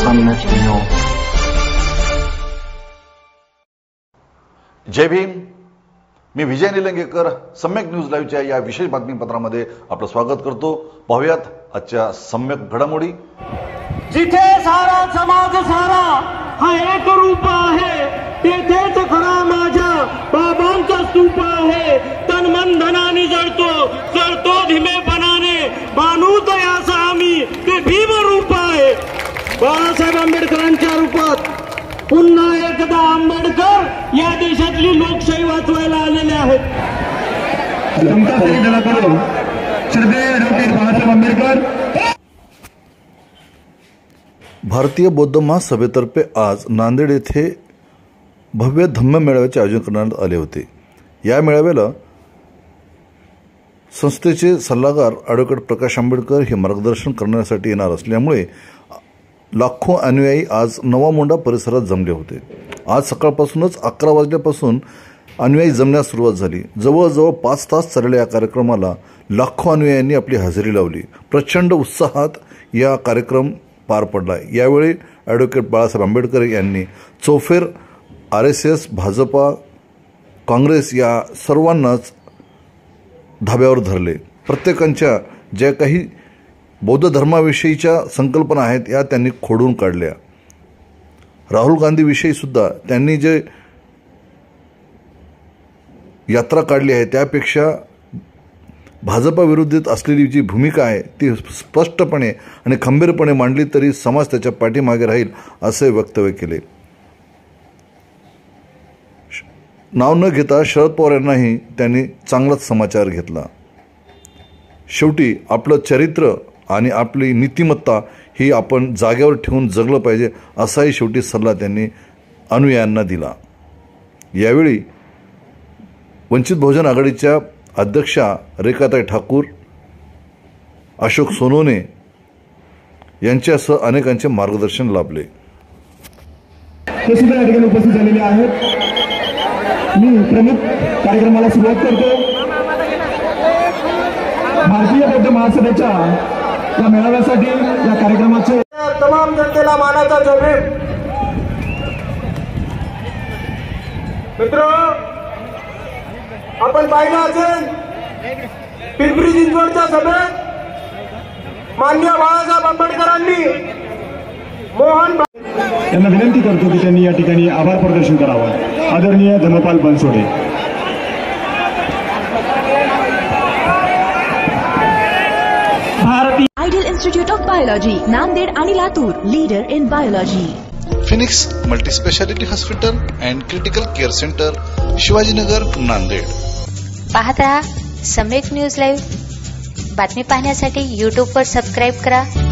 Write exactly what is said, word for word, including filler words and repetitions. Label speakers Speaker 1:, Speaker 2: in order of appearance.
Speaker 1: सम्यक न्यूज.
Speaker 2: जय भीम. मी विजय निलंगेकर सम्यक न्यूज लाईव्हच्या या विशेष बातमीपत्रामध्ये आपलं स्वागत करतो. पाहूयात आजच्या सम्यक घडामोडी.
Speaker 3: जिथे सारा समाज सारा हा एक रूप आहे, तेथेच खरा माझ्या बाबांचा स्तूप आहे. तन मन धनाने जळतो, जळतो धीमेपणाने, बानू तयासा आम्ही ते भीम रूप आहे. बाळासाहेब आंबेडकरांच्या रूपात पुन्हा एकदा आंबेडकर या देशातली लोकशाही वाचवायला आलेले आहेत.
Speaker 4: बाळासाहेब आंबेडकर.
Speaker 2: भारतीय बौद्ध महासभेतर्फे आज नांदेड येथे भव्य धम्म मेळाव्याचे आयोजन करण्यात आले होते. या मेळाव्याला संस्थेचे सल्लागार ॲडव्होकेट प्रकाश आंबेडकर हे मार्गदर्शन करण्यासाठी येणार असल्यामुळे लाखो अनुयायी आज नवामोंडा परिसरात जमले होते. आज सकाळपासूनच अकरा वाजल्यापासून अनुयायी जमण्यास सुरुवात झाली. जवळजवळ पाच तास चाललेल्या या कार्यक्रमाला लाखो अनुयायांनी आपली हजेरी लावली. प्रचंड उत्साहात या कार्यक्रम पार पडला. यावेळी ॲडव्होकेट बाळासाहेब आंबेडकर यांनी चौफेर, R S S, Bhajpa, Congress या सर्वांनाच धाब्यावर धरले. प्रत्येकांच्या ज्या काही बौद्ध धर्माविषयीच्या संकल्पना आहेत या त्यांनी खोडून काढल्या. राहुल गांधीविषयी सुद्धा त्यांनी जे यात्रा काढली आहे त्यापेक्षा भाजपाविरुद्ध असलेली जी भूमिका आहे ती स्पष्टपणे आणि खंबीरपणे मांडली तरी समाज त्याच्या पाठीमागे राहील असे वक्तव्य केले. नाव न घेता शरद पवार यांनाही त्यांनी चांगलाच समाचार घेतला. शेवटी आपलं चरित्र आणि आपली नीतिमत्ता ही आपण जागेवर ठेवून जगलं पाहिजे असाही शेवटी सल्ला त्यांनी अनुयायांना दिला. यावेळी वंचित बहुजन आघाडीच्या अध्यक्षा रेखाताई ठाकूर, अशोक सोनवणे यांच्यासह अनेकांचे मार्गदर्शन लाभले.
Speaker 4: ते सुद्धा या ठिकाणी उपस्थित झालेले आहेत. मी प्रमुख कार्यक्रमाला सुरुवात करतो. भारतीय बौद्ध महासभेच्या या मेळाव्यासाठी या कार्यक्रमाचे
Speaker 3: तमाम जनतेला मानाचा जमेल. मित्र, आपण पाहिलं असेल पिंपरी चिंचवडच्या सभेत माननीय बाळासाहेब आंबेडकरांनी मोहन
Speaker 4: यांना विनंती करतो की त्यांनी या ठिकाणी आभार प्रदर्शन करावं. आदरणीय Dharmpal Bansode.
Speaker 5: Ideal institute of biology, Nanded आणि Latur, leader in biology.
Speaker 6: Phoenix multispeciality hospital and critical care centre, Shivajinagar, Nanded.
Speaker 7: पाहत रहा सम्यक न्यूज लाईव्ह. बातमी पाहण्यासाठी यूट्यूबवर सबस्क्राईब करा.